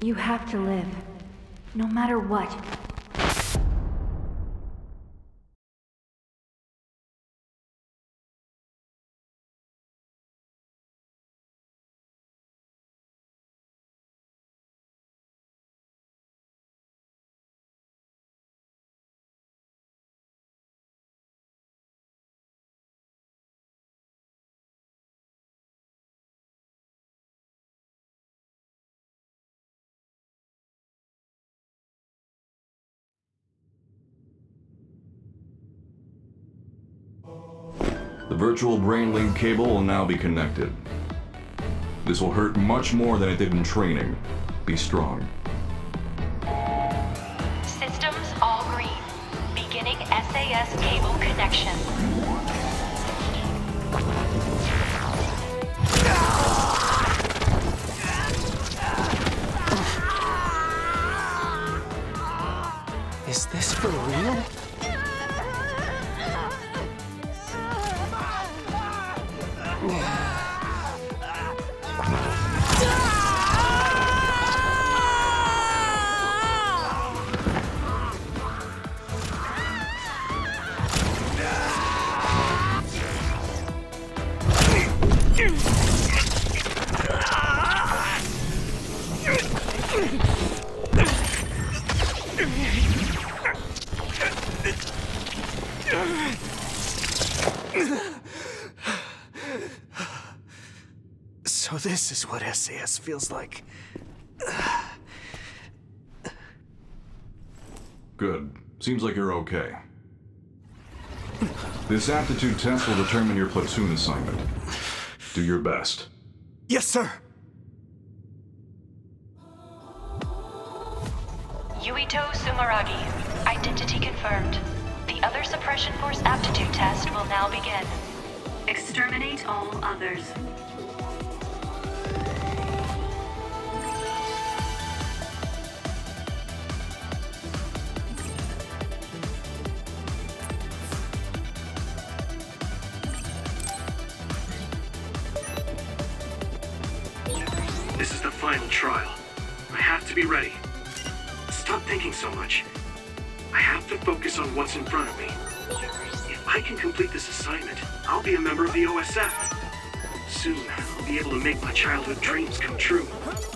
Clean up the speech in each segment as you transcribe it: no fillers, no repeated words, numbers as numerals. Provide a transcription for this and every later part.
You have to live. No matter what. The virtual brain link cable will now be connected. This will hurt much more than it did in training. Be strong. Systems all green. Beginning SAS cable connection. Is this for real? So this is what SAS feels like. Good. Seems like you're okay. This aptitude test will determine your platoon assignment. Do your best. Yes, sir! Yuito Sumeragi. Identity confirmed. The other suppression force aptitude test will now begin. Exterminate all others. This is the final trial. I have to be ready. Stop thinking so much. I have to focus on what's in front of me. If I can complete this assignment, I'll be a member of the OSF. Soon, I'll be able to make my childhood dreams come true.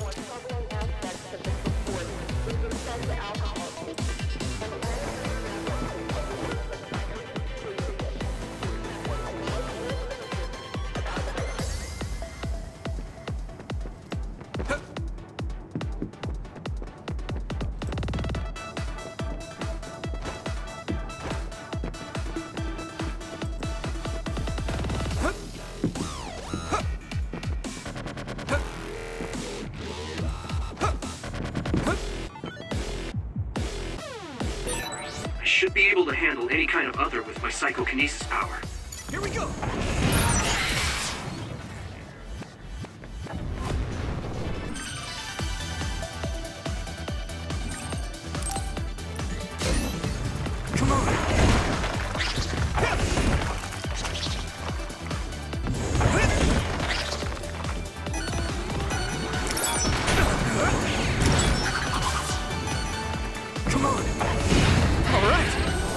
I should be able to handle any kind of other with my psychokinesis power. Here we go! Come on! Come on! All right!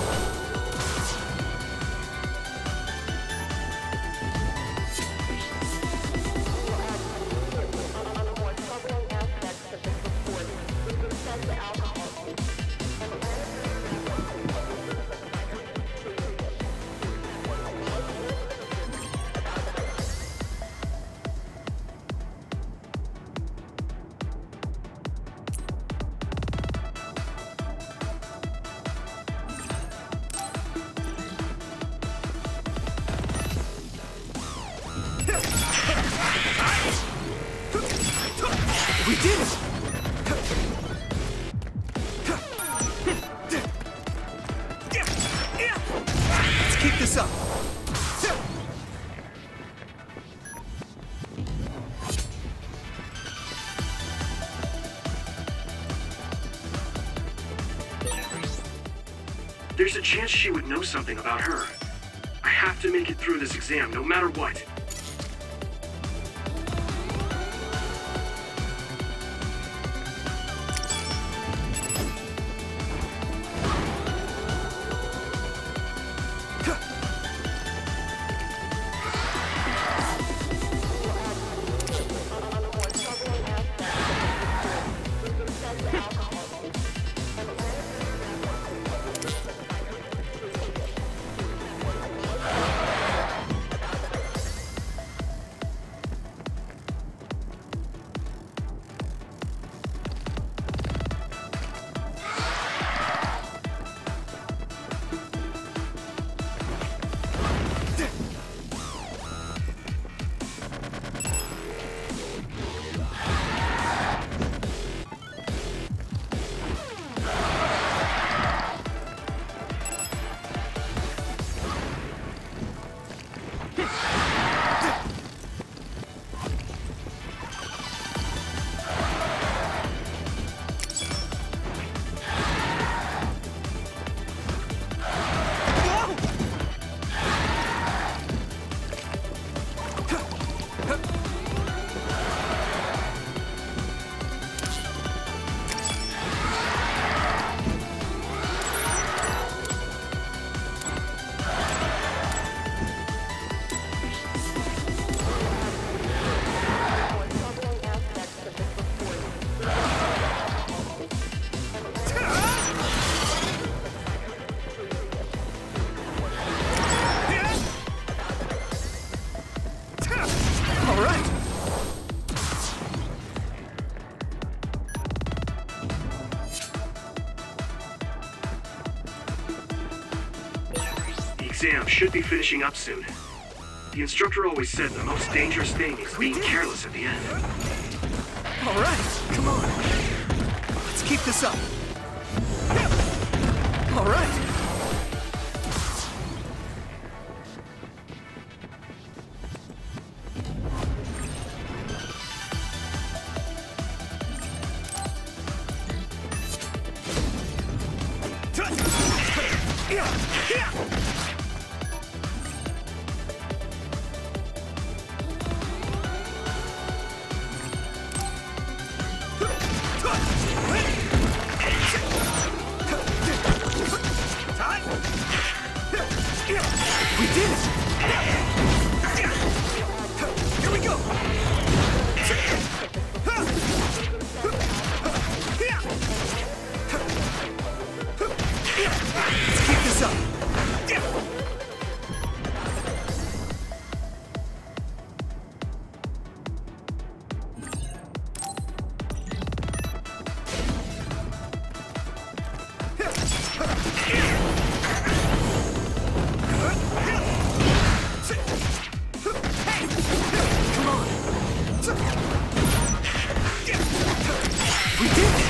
We did it! Let's keep this up. There's a chance she would know something about her. I have to make it through this exam, no matter what. exam should be finishing up soon. The instructor always said the most dangerous thing is being careless at the end. All right, come on. Let's keep this up. All right. We did it! Here we go! Let's keep this up! We did it!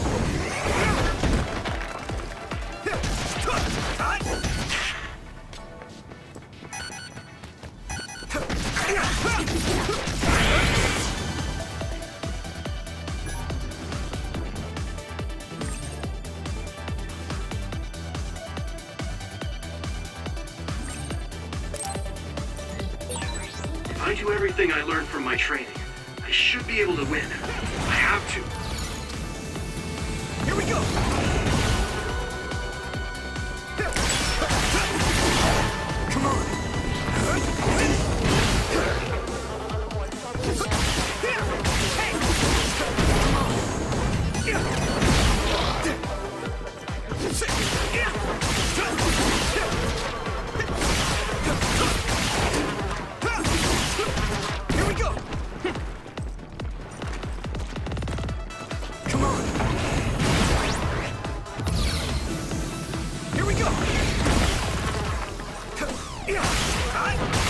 If I do everything I learned from my training, I should be able to win. I have to. Here we go! Come on! Here we go! Come on! Here we go!